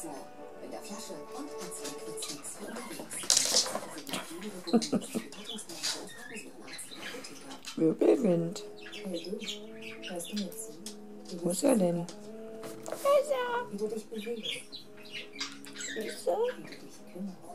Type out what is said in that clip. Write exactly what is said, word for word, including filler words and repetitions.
in der Flasche und als Liquid-Snacks für unterwegs. Wirbelwind. Hörst du jetzt? Wo ist er denn? Wie du dich bewegst. Süße. Wie du dich kümmerst.